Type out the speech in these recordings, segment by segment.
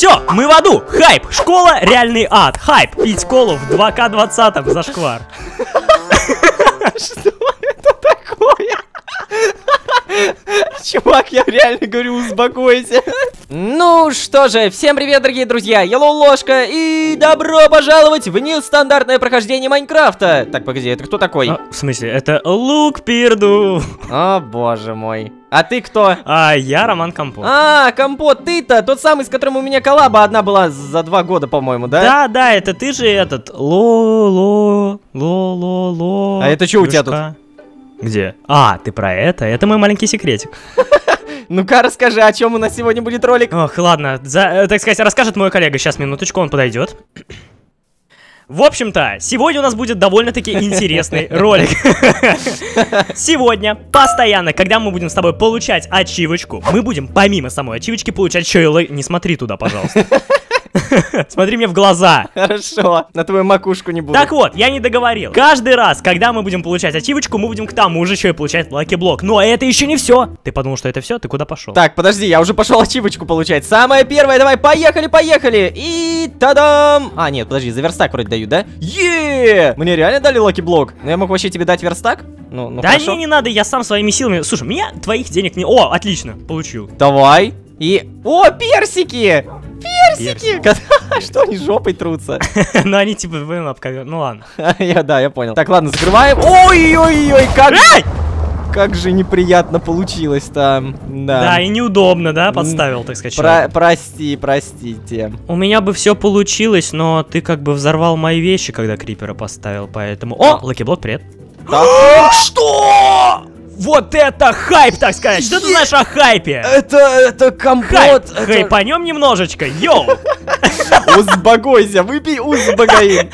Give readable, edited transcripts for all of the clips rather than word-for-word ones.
Все, мы в аду. Хайп. Школа, реальный ад. Хайп. Пить колу в 2К20. Зашквар. Что это такое? Чувак, я реально говорю, успокойся. Ну что же, всем привет, дорогие друзья, я Ложка, и добро пожаловать в нестандартное прохождение Майнкрафта. Так, погоди, это кто такой? В смысле, это Лук Пирду. О, боже мой. А ты кто? Я Роман Компот. Компот, ты-то тот самый, с которым у меня коллаба одна была за 2 года, по-моему, да? Да, это ты же этот Ло. А это что у тебя тут? Где? Ты про это? Это мой маленький секретик. Ну-ка, расскажи, о чем у нас сегодня будет ролик. Ох, ладно, так сказать, расскажет мой коллега. Сейчас, минуточку, он подойдет. В общем-то, сегодня у нас будет довольно-таки интересный ролик. Сегодня, постоянно, когда мы будем с тобой получать ачивочку, мы будем помимо самой ачивочки получать еще и... Не смотри туда, пожалуйста. Смотри мне в глаза. Хорошо, на твою макушку не буду. Так вот, я не договорил. Каждый раз, когда мы будем получать ачивочку, мы будем к тому же еще и получать лаки-блок. Но это еще не все. Ты подумал, что это все? Ты куда пошел? Так, подожди, я уже пошел ачивочку получать. Самое первое, давай, поехали. И тадам! Нет, подожди, за верстак вроде дают, да? Мне реально дали лаки-блок? Но я мог вообще тебе дать верстак? Ну да хорошо. не надо, я сам своими силами. Слушай, меня твоих денег не... О, отлично, получил. Давай. О, персики! Персики! Что они жопой трутся? Ну они типа обковер. Ну ладно. Да, я понял. Так, ладно, закрываем. Ой-ой-ой, как же неприятно получилось там. Да, и неудобно, да, подставил, так сказать. Простите. У меня бы все получилось, но ты как бы взорвал мои вещи, когда крипера поставил, поэтому... О, лаки-блок, привет. Что? Вот это хайп, так сказать! Что ты знаешь о хайпе? Это компот! Хайпанем немножечко, йоу! Узбагойся, выпей узбагаин.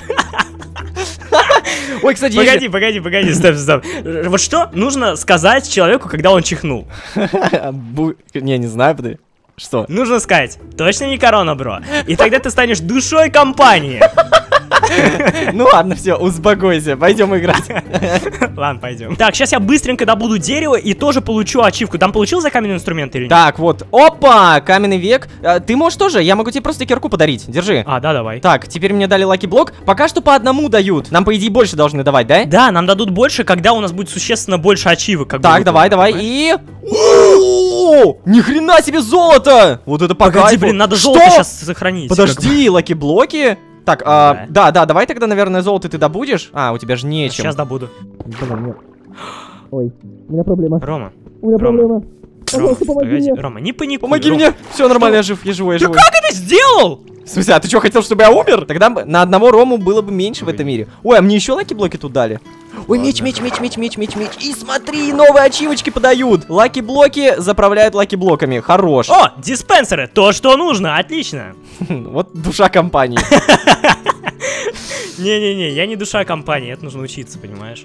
Ой, кстати, погоди, стоп. Вот что нужно сказать человеку, когда он чихнул? Не знаю, подожди. Что? Нужно сказать, точно не корона, бро. И тогда ты станешь душой компании. Ну ладно, все, успокойся, пойдем играть. Ладно, пойдем. Так, сейчас я быстренько добуду дерево и тоже получу ачивку. Там получил за каменный инструмент или нет? Так, вот, опа, каменный век. Ты можешь тоже, я могу тебе просто кирку подарить, держи. Да, давай. Так, теперь мне дали лаки-блок. Пока что по одному дают. Нам, по идее, больше должны давать, да? Да, нам дадут больше, когда у нас будет существенно больше ачивок. Так, давай, и... Ни хрена себе золото! Вот это по Погоди, блин, надо золото сейчас сохранить. Подожди, лаки-блоки? Так, да, давай тогда, наверное, золото ты добудешь. У тебя же нечем. Сейчас добуду. Блин, нет. Ой, у меня проблема. Рома. У меня проблема. Пожалуйста, помоги мне. Рома, не паникуй. Помоги мне. Все нормально, я жив, я живой. Ты как это сделал? В смысле, а ты что, хотел, чтобы я умер? Тогда на одного Рому было бы меньше в этом мире. Ой, а мне еще лаки-блоки тут дали. Ой, меч. И смотри, новые ачивочки подают. Лаки-блоки заправляют лаки-блоками. Хорош. О, диспенсеры, то, что нужно, отлично. Вот душа компании. Не-не-не, я не душа компании, это нужно учиться, понимаешь?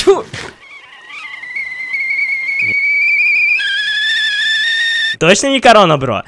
Точно не корона, бро?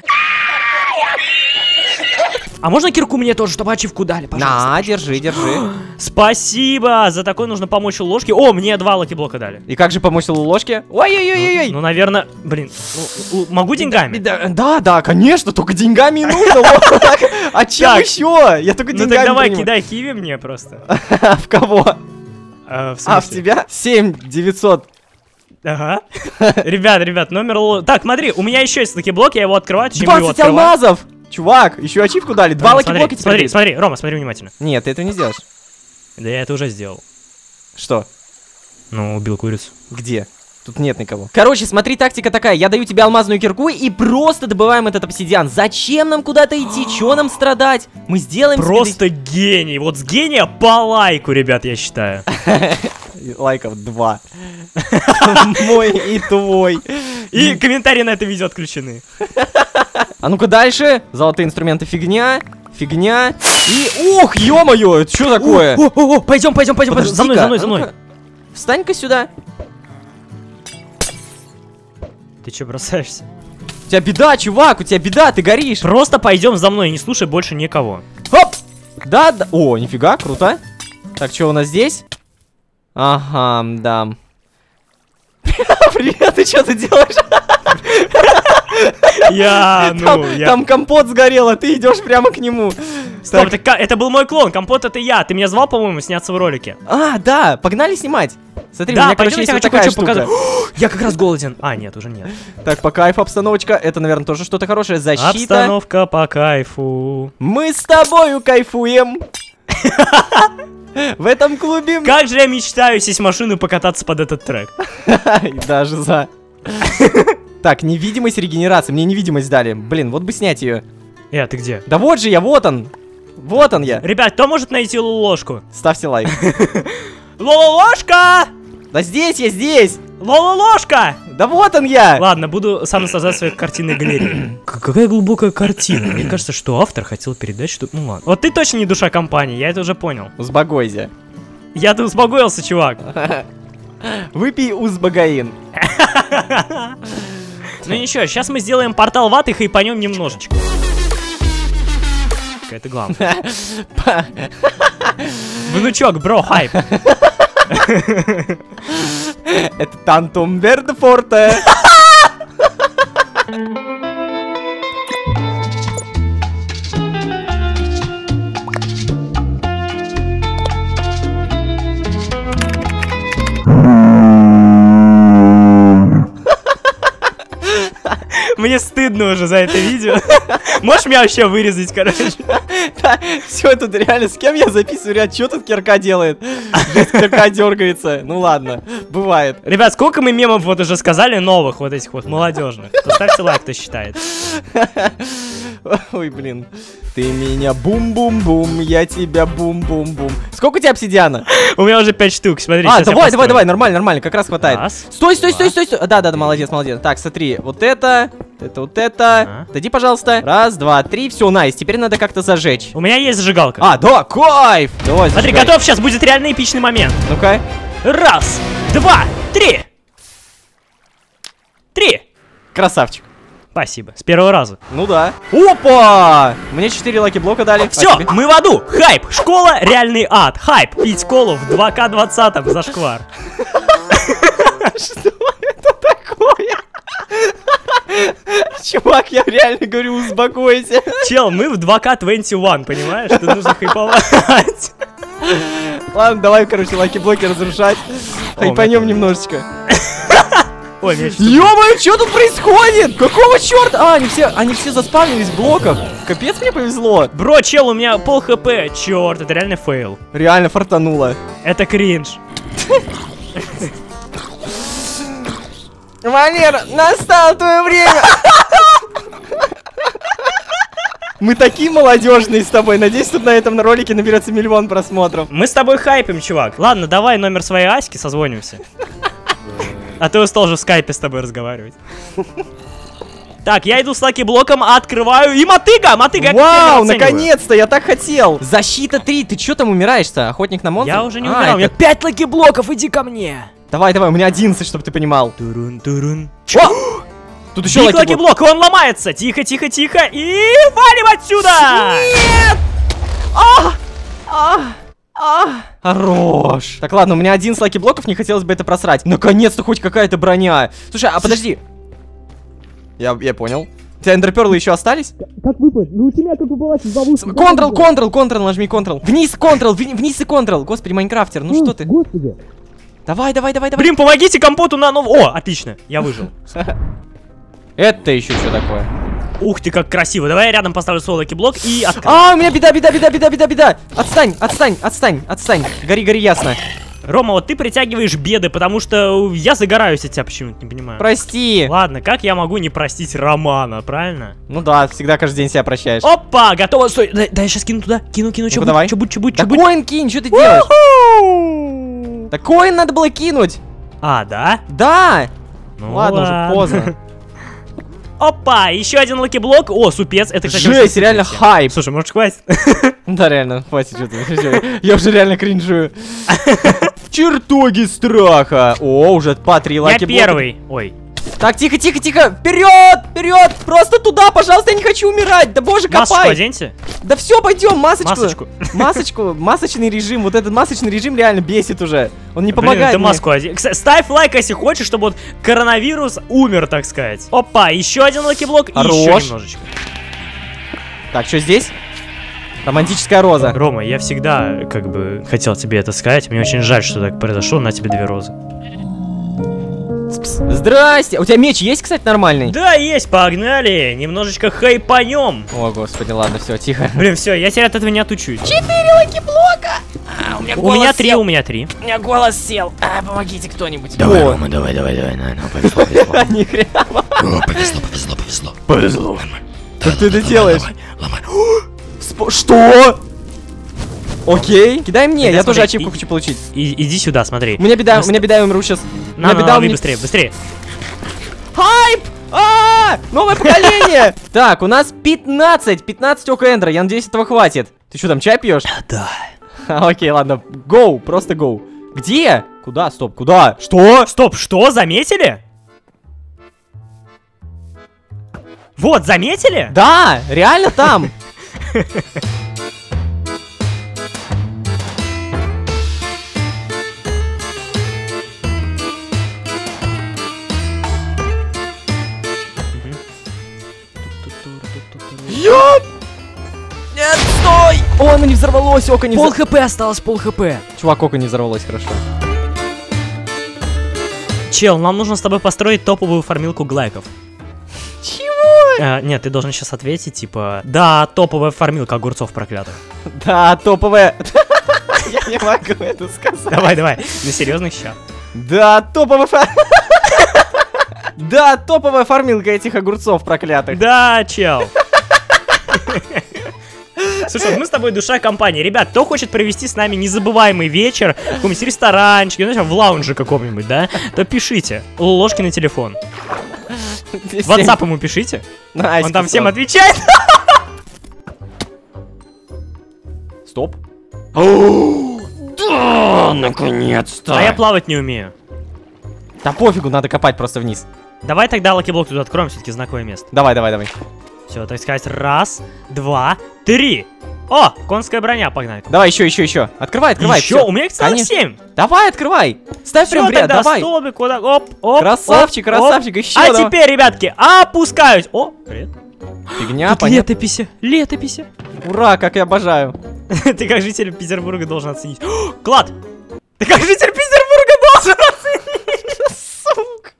А можно кирку мне тоже, чтобы ачивку дали, пожалуйста? На, держи. Спасибо, за такое нужно помочь ложке. О, мне 2 лаки-блока дали. И как же помочь ложке? Ой-ой-ой-ой. Ну, наверное, блин, могу деньгами? Да, конечно, только деньгми и нужно. А чем еще? Я только деньгами. Ну так давай, кидай киви мне просто. В кого? В тебя? 7900. Ага. Ребят, номер... Так, смотри, у меня еще есть лаки-блок, я его открываю. 20 алмазов! Чувак, еще ачивку дали. 2 лаки-блока теперь. Смотри, Рома, смотри внимательно. Нет, ты этого не сделаешь. Да я это уже сделал. Что? Ну, убил курицу. Где? Тут нет никого. Короче, смотри, тактика такая. Я даю тебе алмазную кирку и просто добываем этот обсидиан. Зачем нам куда-то идти? Чего нам страдать? Мы сделаем... Просто гений. Вот с гения по лайку, ребят, я считаю. Лайков 2. Мой и твой. И комментарии на это видео отключены. А ну-ка дальше. Золотые инструменты фигня. И... Ох, ё-моё, это что такое? Пойдем. За мной. Встань-ка сюда. Ты че бросаешься? У тебя беда, чувак, у тебя беда, ты горишь. Просто пойдем за мной, не слушай больше никого. Хоп! Да. О, нифига, круто. Так, что у нас здесь? Ага, да. Привет, ты что ты делаешь? Там компот сгорел, а ты идешь прямо к нему. Стоп, это был мой клон, компот это я. Ты меня звал, по-моему, сняться в ролике. А, да, погнали снимать. Смотри, да, у меня, короче, есть вот такая штука. Я как раз голоден. А, нет, уже нет. Так, по кайфу обстановочка. Это, наверное, тоже что-то хорошее. Защита. Обстановка по кайфу. Мы с тобою кайфуем. В этом клубе. Как же я мечтаю сесть в машину и покататься под этот трек. Даже за. Так, невидимость регенерации. Мне невидимость дали. Блин, вот бы снять ее. А ты где? Да вот же я, вот он. Вот он я. Ребят, кто может найти ложку? Ставьте лайк. Ложка! Да здесь я, здесь. Ложка! Да вот он я. Ладно, буду сам наслаждаться своей картинной галереей. Какая глубокая картина. Мне кажется, что автор хотел передать, что... Ну ладно. Вот ты точно не душа компании, я это уже понял. Узбагойся. Я-то успокоился, чувак. Выпей узбагаин. Ну ничего, сейчас мы сделаем портал в ад и хайпанем немножечко. Это главное. Внучок, бро, хайп. Это Тантум Вердефорте. Мне стыдно уже за это видео. Можешь меня вообще вырезать, короче? Да, все, тут реально, с кем я записываю, ребят, что тут кирка делает? Жесть, кирка дергается. Ну ладно, бывает. Ребят, сколько мы мемов вот уже сказали, новых вот этих вот, молодежных. Поставьте лайк, кто считает. Ой, блин. Ты меня бум-бум-бум, я тебя бум-бум-бум. Сколько у тебя обсидиана? У меня уже 5 штук, смотри. А, давай, нормально, как раз хватает. Раз, стой. Да, молодец. Так, смотри, вот это. Дойди, пожалуйста. Раз, два, три, все, найс. Теперь надо как-то зажечь. У меня есть зажигалка. А, да, кайф! Давай, смотри, зажигай. готов, сейчас будет реально эпичный момент. Ну-ка. Раз, два, три. 3. Красавчик. Спасибо, с первого раза. Ну да. Опа! Мне 4 лаки-блока дали. Все, мы в аду. Хайп, школа, реальный ад. Хайп, пить колу в 2К20, зашквар. Что это такое? Чувак, я реально говорю, успокойся. Чел, мы в 2К21, понимаешь? Тут нужно хайповать. Ладно, давай, короче, лаки-блоки разрушать. Хайпанем немножечко. Ой, ё-моё, что тут происходит? Какого черта? А, они все заспавнились в блоках. Капец, мне повезло. Бро, чел, у меня пол хп. Черт, это реально фейл. Реально фартануло. Это кринж. Валера, настало твое время. Мы такие молодежные с тобой. Надеюсь, тут на этом ролике наберется 1 000 000 просмотров. Мы с тобой хайпим, чувак. Ладно, давай номер своей Аськи, созвонимся. А ты устал же в скайпе с тобой разговаривать. Так, я иду с лаки-блоком, открываю. И мотыга! Вау, наконец-то, я так хотел. Защита 3, ты что там умираешь-то? Охотник на монстров? Я уже не умирал, у меня 5 лаки-блоков, иди ко мне. Давай, у меня 11, чтобы ты понимал. Турун-турун. О! Тут еще лаки-блок, он ломается. Тихо. И валим отсюда! Нет! Хорош. Так, ладно, у меня 11 лаки-блоков, не хотелось бы это просрать. Наконец-то хоть какая-то броня. Слушай, а подожди. Я понял. У тебя эндерперлы еще остались? Как выпасть? Ну у тебя как бы была Контрол, нажми контрол. Вниз и контрол. Господи, майнкрафтер, ну что ты? Господи. Давай. Блин, помогите компоту на новом. О, отлично, я выжил. Это еще что такое? Ух ты, как красиво. Давай я рядом поставлю свой лаки-блок и открою. А, у меня беда. Отстань. Гори, ясно. Рома, вот ты притягиваешь беды, потому что я загораюсь от тебя почему-то, не понимаю. Прости. Ладно, как я могу не простить Романа, правильно? Ну да, всегда каждый день себя прощаешь. Опа, готово, стой. Да, я сейчас кину туда. Кину, ну, давай. Что будет? Да коин кинь, что ты делаешь? Да коин надо было кинуть. А, да? Да. Ну, ладно, уже поздно. Опа, еще один лаки-блок. О, супец, это, кстати, жесть, реально хайп. Слушай, может, хватит? Да, реально, хватит что-то. Я уже реально кринжую. Чертоги страха. О, уже по 3 лаки-блока. Я первый. Ой. Так, тихо, тихо, тихо. Вперед, вперед. Просто туда, пожалуйста, я не хочу умирать. Да боже, Масочку копай. оденьте. Да все, пойдем, Масочку. Масочку, масочный режим. Вот этот масочный режим реально бесит уже. Он не Блин, помогает ты мне. маску одень. Ставь лайк, если хочешь, чтобы вот коронавирус умер, так сказать. Опа, еще один лакиблок и еще Хорош. немножечко. Так, что здесь? Романтическая роза. Рома, я всегда, как бы, хотел тебе это сказать. Мне очень жаль, что так произошло. На тебе 2 розы. Здрасте. У тебя меч есть, кстати, нормальный? Да, есть, погнали. Немножечко хайпанем. О, господи, ладно, все, тихо. Блин, все, я теперь от этого не отучусь. 4 лаки-блока. У меня У меня 3, у меня 3. У меня голос сел. Помогите кто-нибудь. Давай, Рома, давай, ну, повезло, повезло. Ни хрена. О, повезло. Повезло. Как ты это делаешь? Ломай. Что? Окей, кидай мне, Тогда я тоже смотри, ачивку хочу получить. Иди сюда, смотри. У меня беда, я умру сейчас. На, беда, лови быстрее, быстрее. Хайп! Новое поколение! Так, у нас 15 око Эндера, я надеюсь, этого хватит. Ты что, там чай пьешь? Да. Окей, ладно, гоу, просто гоу. Где? Куда? Стоп, куда? Что? Стоп, что? Заметили? Вот, заметили? Да, реально там. Нет, стой! О, оно не взорвалось, око не взорвалось. хп осталось, пол хп. Чувак, око не взорвалось, хорошо. Чел, нам нужно с тобой построить топовую фармилку глайков. Чего? Нет, ты должен сейчас ответить, типа, да, топовая фармилка огурцов проклятых. Да, топовая. Я не могу это сказать. Давай, на серьезных щах. Да, топовая Да, топовая фармилка этих огурцов проклятых. Да, чел. Слушай, мы с тобой душа компании. Ребят, кто хочет провести с нами незабываемый вечер в каком-нибудь ресторанчике, ну, в лаунже каком-нибудь, да, то пишите. Ложки на телефон. WhatsApp ему пишите. Он там всем отвечает. Стоп. Да, наконец-то. А я плавать не умею. Да пофигу, надо копать просто вниз. Давай тогда лакиблок тут откроем, все-таки знаковое место. Давай. Все, так сказать, 1, 2, 3. О, конская броня, погнали. Давай, еще. Открывай. Еще? всё. У меня их целых Конечно. 7. Давай, открывай. Ставь Все, прям в ряд, тогда давай. столбик, вот так, оп. Красавчик, еще. А давай. теперь, ребятки, опускаюсь. О, привет. Фигня, Тут понятно. летописи. Ура, как я обожаю. Ты как житель Петербурга должен оценить. О, клад! Ты как житель Петербурга должен оценить. Сука.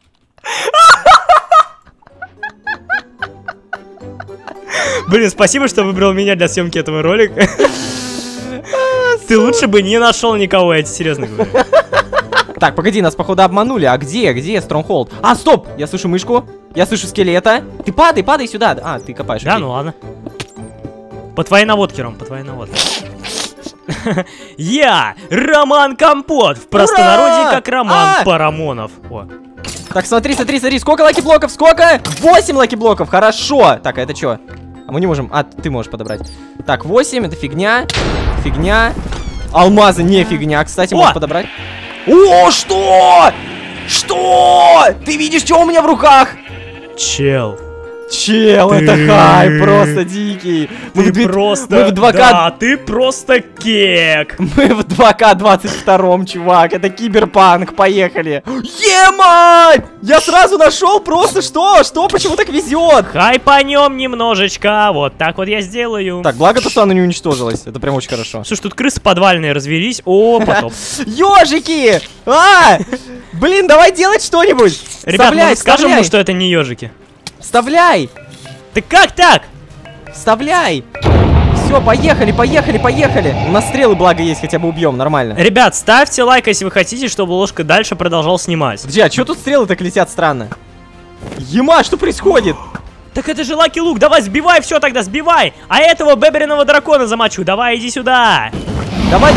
Блин, спасибо, что выбрал меня для съемки этого ролика. Ты лучше бы не нашел никого, я тебе серьезно говорю. Так, погоди, нас походу обманули. А где Стронгхолд? А, стоп! Я слышу мышку. Я слышу скелета. Ты падай сюда. А, ты копаешь. Да, окей. ну ладно. По твоей наводке, Ром, по твоей наводке. Я Роман Компот, в простонародье как Роман Парамонов. О. Так, смотри. Сколько лаки-блоков? Сколько? 8 лаки-блоков. Хорошо. Так, а это что? А мы не можем. А, ты можешь подобрать. Так, 8, это фигня. Алмазы не фигня, кстати, можешь подобрать. О, что? Что? Ты видишь, что у меня в руках? Чел, Это хай, просто дикий. Мы в 2К... Да, ты просто кек. Мы в 2К22, чувак. Это киберпанк, поехали. Ема! Я сразу нашел просто что? Почему так везет? Хайпанем немножечко, вот так вот я сделаю. Так, благо то, что оно не уничтожилось. Это прям очень хорошо. Слушай, тут крысы подвальные развелись. О, потоп. Ежики! Блин, давай делать что-нибудь. Ребят, мы скажем ему, что это не ежики. Вставляй! Ты как так? Вставляй! Все, поехали! У нас стрелы, благо, есть, хотя бы убьем, нормально. Ребят, ставьте лайк, если вы хотите, чтобы Ложка дальше продолжал снимать. Где? А что тут стрелы так летят странно? Ема, что происходит? Так это же Лаки Лук, давай сбивай все тогда, сбивай! А этого бебериного дракона замочу, давай, иди сюда! Давай!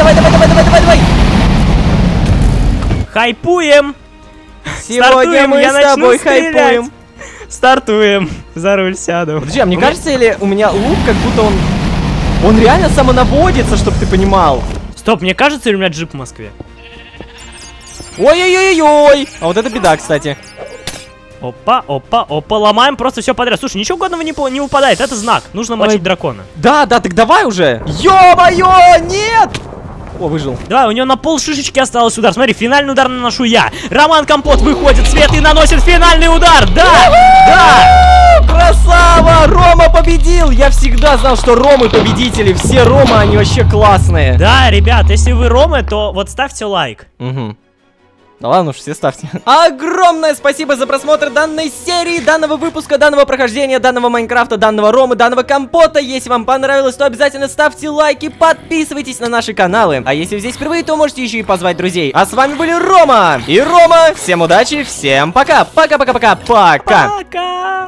Хайпуем! Сегодня мы с тобой хайпуем. Стартуем! За руль сяду. Подожди, а мне кажется, или у меня лук, как будто он реально самонаводится, чтобы ты понимал. Стоп, мне кажется, или у меня джип в Москве? Ой-ой-ой-ой! А вот это беда, кстати. Опа, опа, опа, ломаем просто все подряд. Слушай, ничего годного не выпадает, это знак. Нужно мочить дракона. Да, так давай уже. Ё-моё, нет! О, выжил. Давай, у него на пол шишечки осталось удар. Смотри, финальный удар наношу я. Роман Компот выходит в свет и наносит финальный удар. Да, да. Красава! Рома победил! Я всегда знал, что Ромы победители. Все Ромы, они вообще классные. Да, ребят, если вы Ромы, то вот ставьте лайк. Угу. Да ладно уж, все ставьте. Огромное спасибо за просмотр данной серии, данного выпуска, данного прохождения, данного Майнкрафта, данного Ромы, данного Компота. Если вам понравилось, то обязательно ставьте лайки, подписывайтесь на наши каналы. А если вы здесь впервые, то можете еще и позвать друзей. А с вами были Рома и Рома. Всем удачи, всем пока. Пока-пока-пока-пока. Пока.